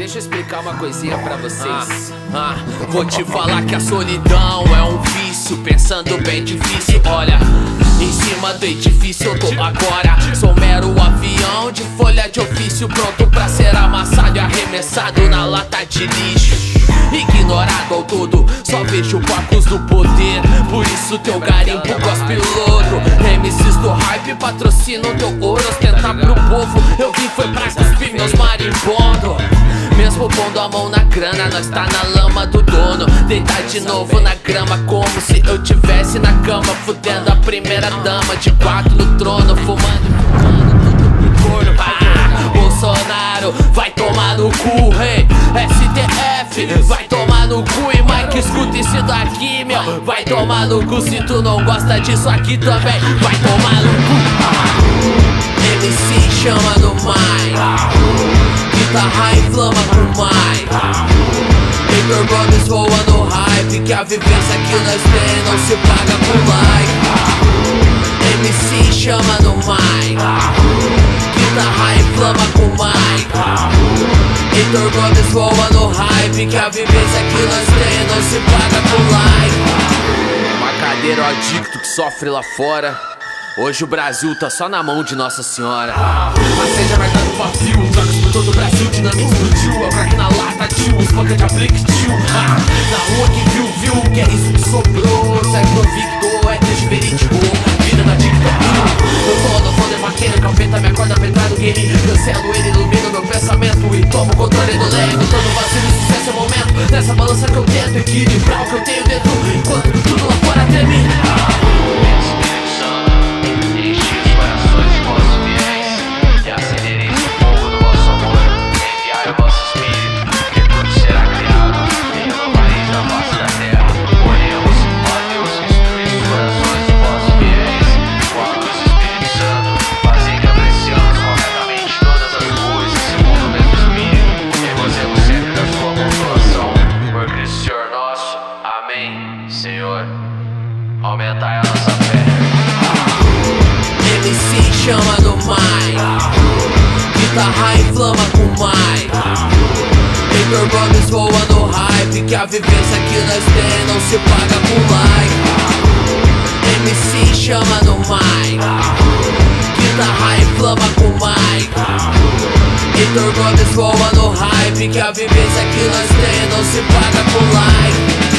deixa eu explicar uma coisinha pra vocês. Vou te falar que a solidão é um vício, pensando bem difícil. Olha, em cima do edifício eu tô agora. Sou mero avião de folha de ofício, pronto pra ser amassado e arremessado na lata de lixo. Ignorado ao todo, só vejo papos do poder. Por isso teu garimpo cospe lodo. MCs do hype patrocinam teu ouro. Ostentar pro povo, eu vim foi pra cuspir meus marimbondo. Mesmo pondo a mão na grana, nós tá na lama do dono. Deitar de novo na grama como se eu tivesse na cama, fudendo a primeira dama de 4 no trono, fumando tudo corno. Bolsonaro, vai tomar no cu, rei. STF, vai tomar no cu. E Maik, escuta isso daqui, meu. Vai tomar no cu, se tu não gosta disso aqui também, vai tomar no cu. MC chama no Maik, guitarra inflama pro Maik. Heitor Gomes voa no hype, que a vivência que nós tem não se paga com like. MC chama no Maik, guitarra inflama com Maik. Heitor Gomes voa no hype, que a vivência que nós tem não se paga com like. Macadeiro adicto que sofre lá fora. Hoje o Brasil tá só na mão de Nossa Senhora. A sede vai dando vazio, drogas por todo o Brasil, dinâmica explodiu. É crack na lata, tio, os banca de aplique, tio. Na rua que viu, que é isso que sobrou. Segue convicto, é trecho verídico, vida na TikTok. Eu tô no fundo de maquina, calpeta, me acorda pra entrar no game. Cancelo ele, ilumino meu pensamento e tomo o controle do leme. Todo vacilo, sucesso é o momento. Nessa balança que eu tento equilibrar o que eu tenho dentro, enquanto tudo lá fora treme. Aumenta a nossa fé. MC chama no Maik, guitarra inflama com Maik. Heitor Gomes voa no hype, que a vivência que nós tem não se paga com like. MC chama no Maik, guitarra inflama com Maik. Heitor Gomes voa no hype, que a vivência que nós tem não se paga com like.